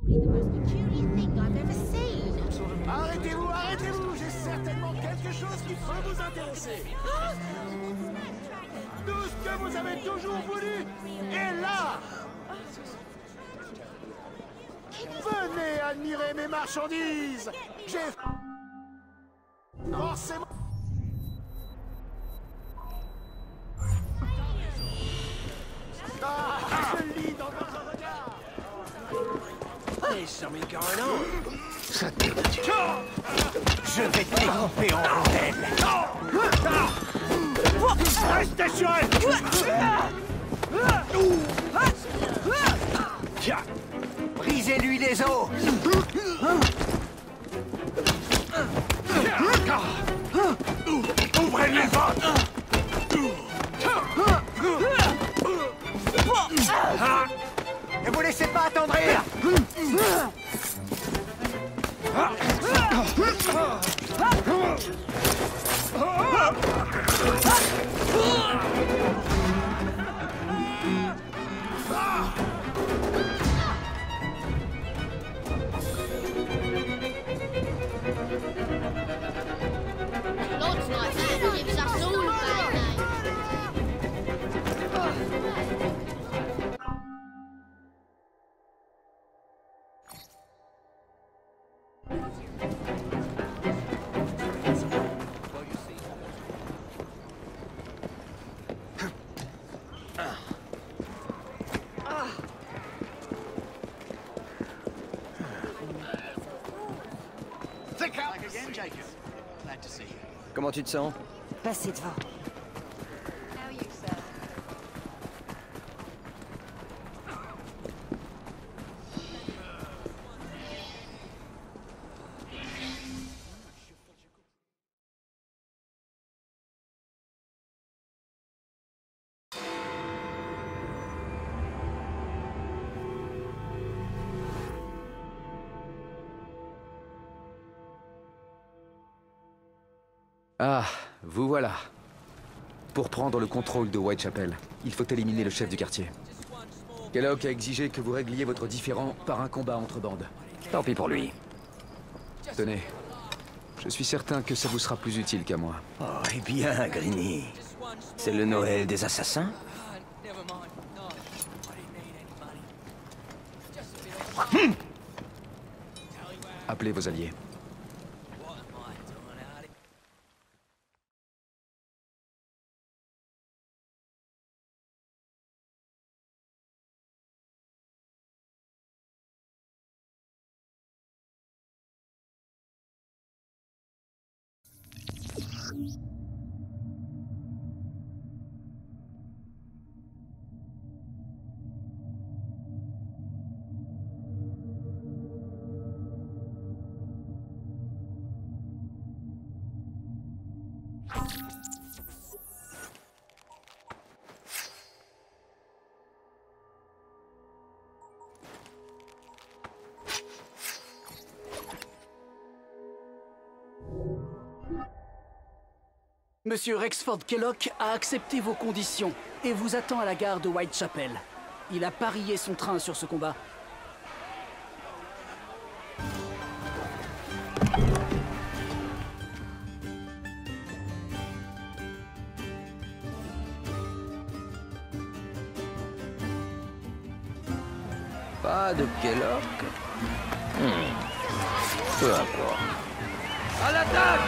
Arrêtez-vous, arrêtez-vous! J'ai certainement quelque chose qui peut vous intéresser! Tout ce que vous avez toujours voulu est là! Venez admirer mes marchandises! J'ai forcément... Ah, je lis dans votre regard! There's something going on. Ça te... Je vais te découper en rondelles. Restez sur elle! Tiens, brisez-lui les os. Ouvrez les vôtres! Ne vous laissez pas attendrir. Looks like that gives us all a bad name. Comment tu te sens? Passez devant. Ah, vous voilà. Pour prendre le contrôle de Whitechapel, il faut éliminer le chef du quartier. Kellogg a exigé que vous régliez votre différend par un combat entre bandes. Tant pis pour lui. Tenez, je suis certain que ça vous sera plus utile qu'à moi. Oh, eh bien, Greeny. C'est le Noël des assassins? Appelez vos alliés. Monsieur Rexford Kellogg a accepté vos conditions et vous attend à la gare de Whitechapel. Il a parié son train sur ce combat. Pas de Kellogg. Peu importe. À l'attaque!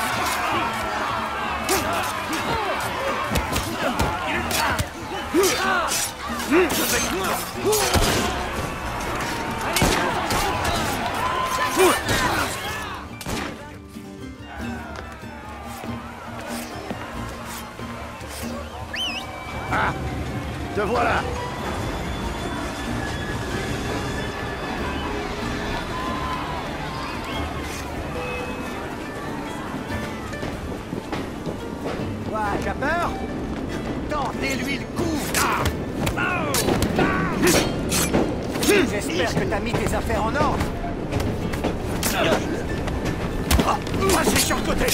Ah! Te voilà! Quoi, tu as peur? Tentez-lui le coup! J'espère que t'as mis tes affaires en ordre. Passez sur le côté!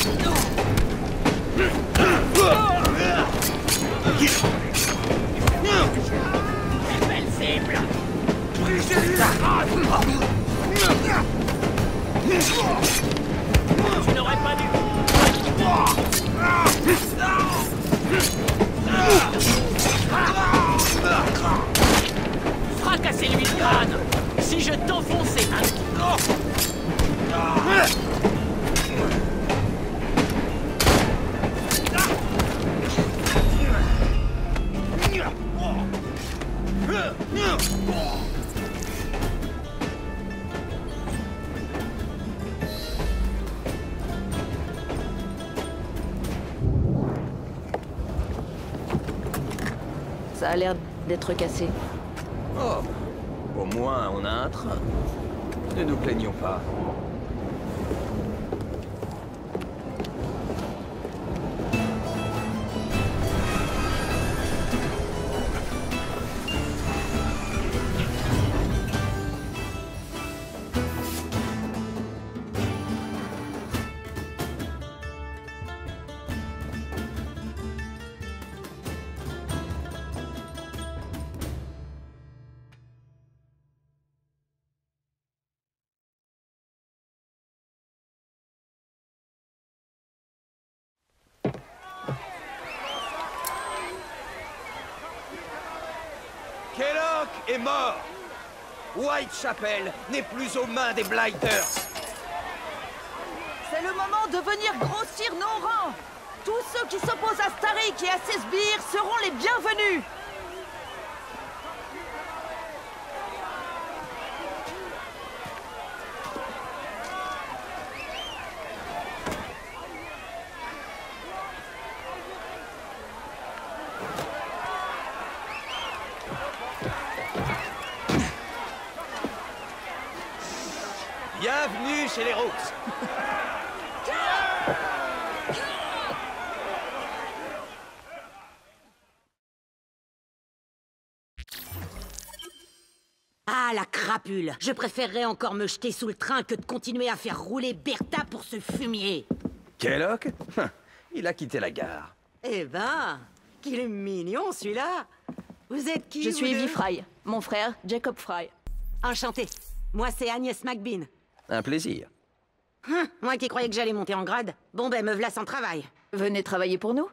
Brisez-lui la rate! Tu n'aurais pas dû... Fracassez-lui le crâne! Si je t'enfonçais un... Ça a l'air d'être cassé. Oh, au moins on a un train. Ne nous plaignons pas. Kellock est mort! Whitechapel n'est plus aux mains des Blighters! C'est le moment de venir grossir nos rangs. Tous ceux qui s'opposent à Starik et à ses sbires seront les bienvenus. Bienvenue chez les Rooks! Ah, la crapule! Je préférerais encore me jeter sous le train que de continuer à faire rouler Bertha pour ce fumier! Kellock? Il a quitté la gare. Eh ben, qu'il est mignon celui-là! Vous êtes qui? Je vous suis Evie deux? Fry. Mon frère, Jacob Fry. Enchanté. Moi, c'est Agnès McBean. Un plaisir. Moi qui croyais que j'allais monter en grade. Bon ben, me v'là sans travail. Venez travailler pour nous?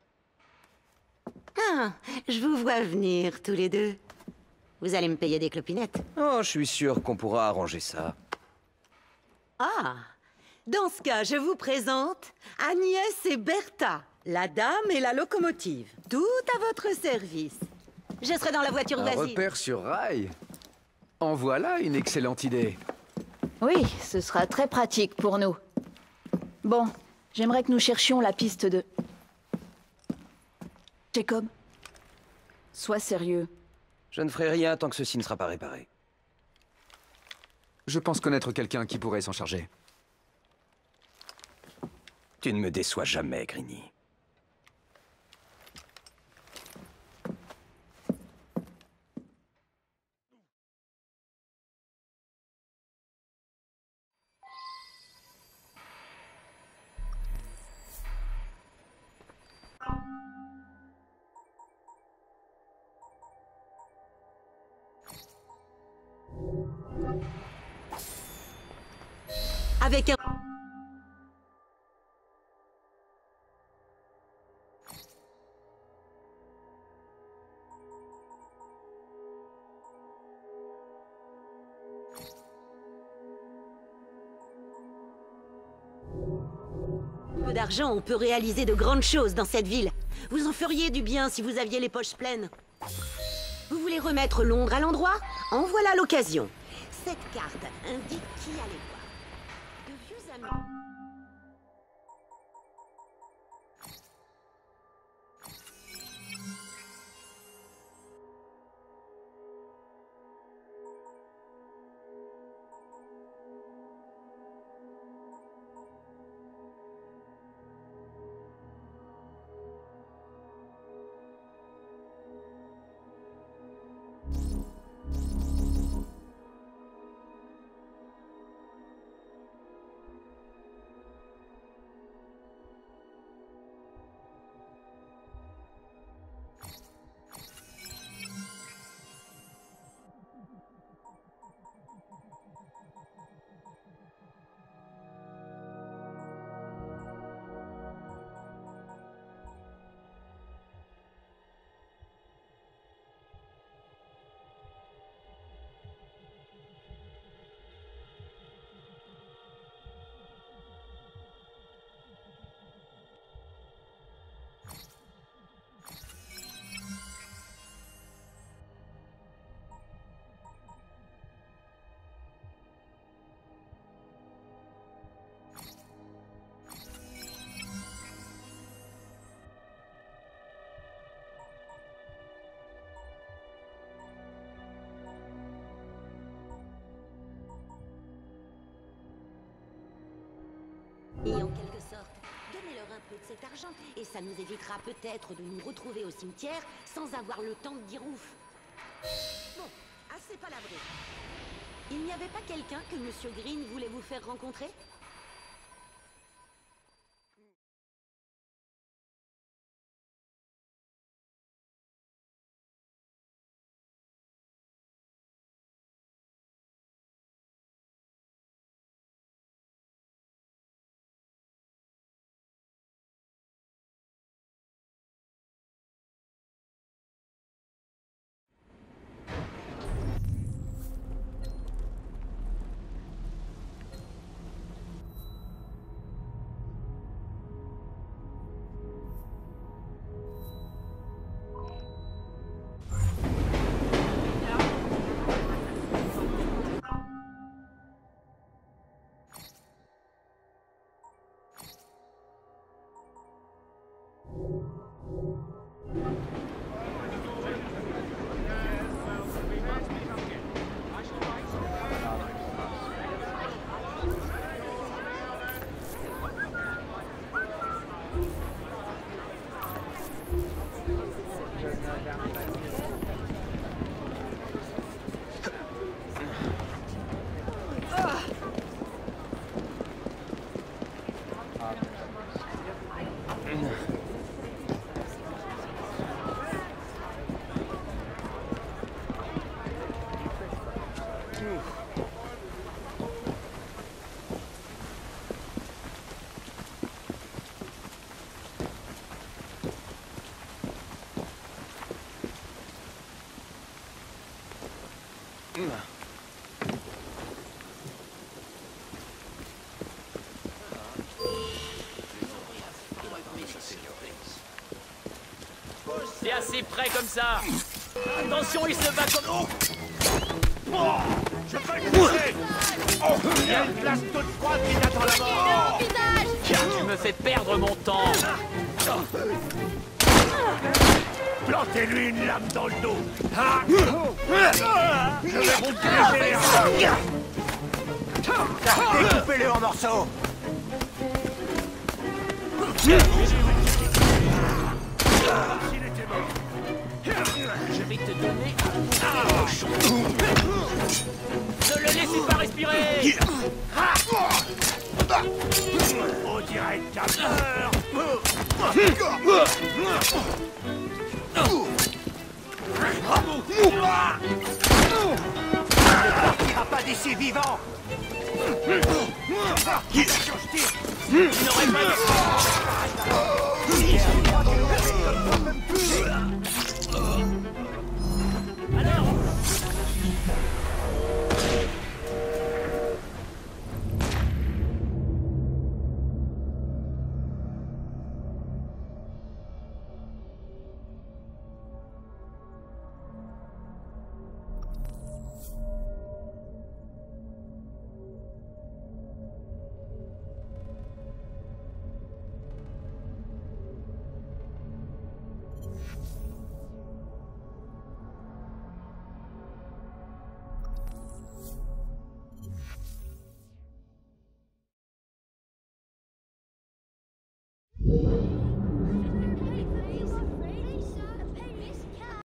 Ah, je vous vois venir, tous les deux. Vous allez me payer des clopinettes. Oh, je suis sûr qu'on pourra arranger ça. Ah! Dans ce cas, je vous présente Agnès et Bertha, la dame et la locomotive. Tout à votre service. Je serai dans la voiture Un voisine. repère sur rail. En voilà une excellente idée. Oui, ce sera très pratique pour nous. Bon, j'aimerais que nous cherchions la piste de... Jacob, sois sérieux. Je ne ferai rien tant que ceci ne sera pas réparé. Je pense connaître quelqu'un qui pourrait s'en charger. Tu ne me déçois jamais, Greeny. Avec un... peu d'argent, on peut réaliser de grandes choses dans cette ville. Vous en feriez du bien si vous aviez les poches pleines. Vous voulez remettre Londres à l'endroit? En voilà l'occasion. Cette carte indique qui aller voir. De vieux amis. Et en quelque sorte, donnez-leur un peu de cet argent, et ça nous évitera peut-être de nous retrouver au cimetière sans avoir le temps de dire ouf. Bon, assez palabré. Il n'y avait pas quelqu'un que Monsieur Green voulait vous faire rencontrer ? C'est assez près comme ça. Attention, il se bat comme... Oh, je peux le toucher. Oh, il y a une place toute froide qui t'attend la mort. Tu me fais perdre mon temps. Plantez-lui une lame dans le dos. Je vais vous diriger. Découpez-le en morceaux. Je vais te donner un cochon. Ne le laissez pas respirer. On dirait que t'as peur. Ne partira pas d'ici vivant. Tu n'aurais pas...